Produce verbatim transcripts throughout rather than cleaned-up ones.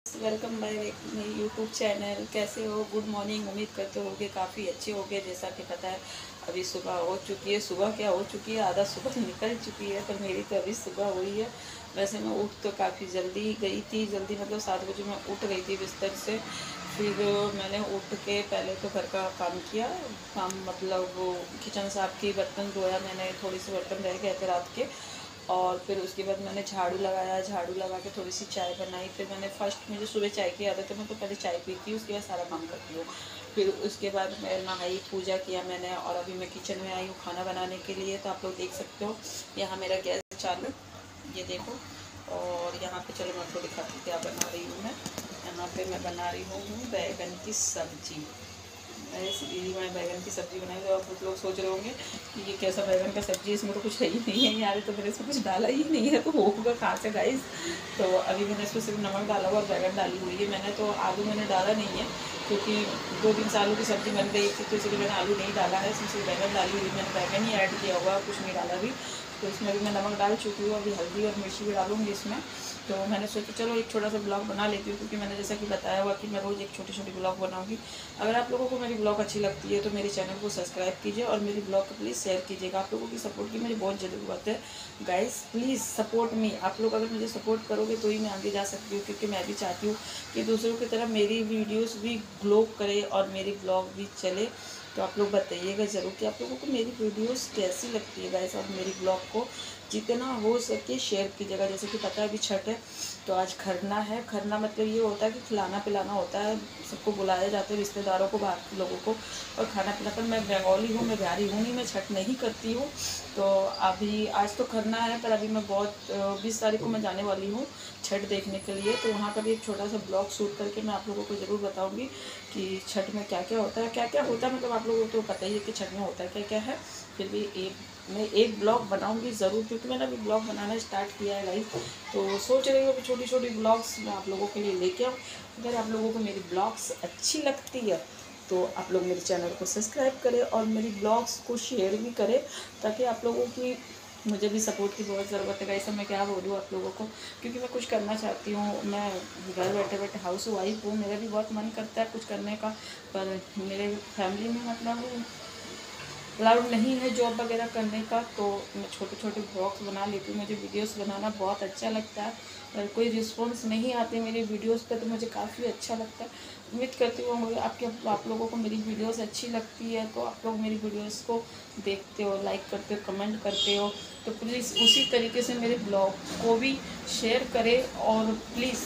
Welcome by मेरे YouTube channel. कैसे हो? Good morning. उम्मीद करते होगे काफ़ी अच्छे होगे। जैसा कि पता है अभी सुबह हो चुकी है। सुबह क्या हो चुकी है, आधा सुबह निकल चुकी है, पर मेरी तो अभी सुबह हुई है। वैसे मैं उठ तो काफ़ी जल्दी गई थी, जल्दी मतलब सात बजे मैं उठ गई थी बिस्तर से। फिर मैंने उठ के पहले तो घर का काम किया। काम मतलब वो किचन साफ की, बर्तन धोया, मैंने थोड़ी सी बर्तन रह गए थे रात के। और फिर उसके बाद मैंने झाड़ू लगाया, झाड़ू लगा के थोड़ी सी चाय बनाई। फिर मैंने फर्स्ट मुझे सुबह चाय की आदत है, मैं तो पहले चाय पीती हूँ, उसके बाद सारा काम करती हूँ। फिर उसके बाद मैं नहाई, पूजा किया मैंने, और अभी मैं किचन में आई हूँ खाना बनाने के लिए। तो आप लोग देख सकते हो यहाँ मेरा गैस चालू, ये देखो। और यहाँ पे चलो मैं आपको दिखाती हूँ क्या बना रही हूँ मैं। यहाँ पे मैं बना रही हूँ बैगन की सब्जी। दीदी मैंने बैगन की सब्ज़ी बनाई। तो आप कुछ लोग सोच रहे होंगे कि ये कैसा बैगन का सब्ज़ी, इसमें तो कुछ है ही नहीं है यार, तो मैंने इसमें कुछ डाला ही नहीं है, तो होगा कहाँ से गाइस। तो अभी मैंने इसमें सिर्फ नमक डाला हुआ और बैगन डाली हुई है मैंने। तो आलू मैंने डाला नहीं है, क्योंकि दो दिन से आलू की सब्ज़ी बन रही थी, तो इसलिए मैंने आलू नहीं डाला है। इसमें सिर्फ बैगन डाली हुई, मैंने बैगन ही ऐड किया हुआ, कुछ नहीं डाला अभी। तो इसमें भी मैं नमक डाल चुकी हूँ, अभी हल्दी और मिर्ची भी डालूँगी इसमें। तो मैंने सोचा चलो एक छोटा सा ब्लॉग बना लेती हूँ, क्योंकि मैंने जैसा कि बताया हुआ कि मैं रोज़ एक छोटी छोटी ब्लॉग बनाऊँगी। अगर आप लोगों को मेरी ब्लॉग अच्छी लगती है तो मेरे चैनल को सब्सक्राइब कीजिए और मेरी ब्लॉग को प्लीज़ शेयर कीजिएगा। आप लोगों की सपोर्ट की मुझे बहुत ज़रूरत है गाइस, प्लीज़ सपोर्ट मी। आप लोग अगर मुझे सपोर्ट करोगे तो ही मैं आगे जा सकती हूँ, क्योंकि मैं भी चाहती हूँ कि दूसरों की तरह मेरी वीडियोस भी ग्लो करे और मेरी ब्लॉग भी चले। तो आप लोग बताइएगा ज़रूर कि आप लोगों को मेरी वीडियोस कैसी लगती है गाइस, और मेरी ब्लॉग को जितना हो सके शेयर कीजिएगा। जैसे कि पता है अभी छठ है, तो आज खरना है। खरना मतलब ये होता है कि खिलाना पिलाना होता है, सबको बुलाया जाता है, रिश्तेदारों को, बाहर के लोगों को, और खाना पीना। पर मैं बंगाली हूँ, मैं बिहारी हूँ नहीं, मैं छठ नहीं करती हूँ। तो अभी आज तो खरना है, पर अभी मैं बहुत बीस तारीख को मैं जाने वाली हूँ छठ देखने के लिए। तो वहाँ का भी एक छोटा सा ब्लॉग शूट करके मैं आप लोगों को ज़रूर बताऊँगी कि छठ में क्या क्या होता है। क्या क्या होता है मतलब आप लोगों को तो पता ही है कि छठ में होता है क्या क्या है। फिर भी एक मैं एक ब्लॉग बनाऊंगी ज़रूर, क्योंकि मैंने अभी ब्लॉग बनाना स्टार्ट किया है गाइस। तो सोच रही हूँ कि छोटी छोटी ब्लॉग्स मैं आप लोगों के लिए लेके आऊँ। अगर आप लोगों को मेरी ब्लॉग्स अच्छी लगती है तो आप लोग मेरे चैनल को सब्सक्राइब करें और मेरी ब्लॉग्स को शेयर भी करें, ताकि आप लोगों की, मुझे भी सपोर्ट की बहुत ज़रूरत है गाइस। मैं क्या बोलूँ आप लोगों को, क्योंकि मैं कुछ करना चाहती हूँ। मैं घर बैठे बैठे हाउस वाइफ हूँ, मेरा भी बहुत मन करता है कुछ करने का, पर मेरे फैमिली में मतलब अलाउड नहीं है जॉब वगैरह करने का। तो मैं छोटे छोटे ब्लॉग्स बना लेती हूँ, मुझे वीडियोस बनाना बहुत अच्छा लगता है। पर कोई रिस्पॉन्स नहीं आते मेरी वीडियोस पे, तो मुझे काफ़ी अच्छा लगता है। उम्मीद करती हूँ आपके आप लोगों को मेरी वीडियोस अच्छी लगती है, तो आप लोग मेरी वीडियोस को देखते हो, लाइक करते हो, कमेंट करते हो। तो प्लीज़ उसी तरीके से मेरे ब्लॉग को भी शेयर करें, और प्लीज़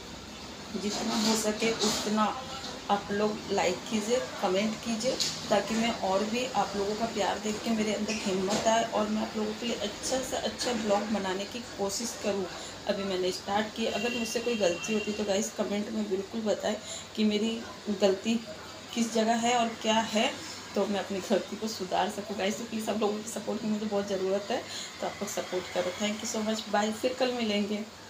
जितना हो सके उतना आप लोग लाइक कीजिए, कमेंट कीजिए, ताकि मैं और भी आप लोगों का प्यार देख के मेरे अंदर हिम्मत आए और मैं आप लोगों के लिए अच्छा से अच्छा ब्लॉग बनाने की कोशिश करूं। अभी मैंने स्टार्ट की, अगर मुझसे कोई गलती होती तो गाइस कमेंट में बिल्कुल बताएं कि मेरी गलती किस जगह है और क्या है, तो मैं अपनी गलती को सुधार सकूँ गाइस। तो प्लीज़ आप लोगों की सपोर्ट की मुझे बहुत ज़रूरत है, तो आप लोग सपोर्ट करो। Thank you so much, bye, फिर कल मिलेंगे।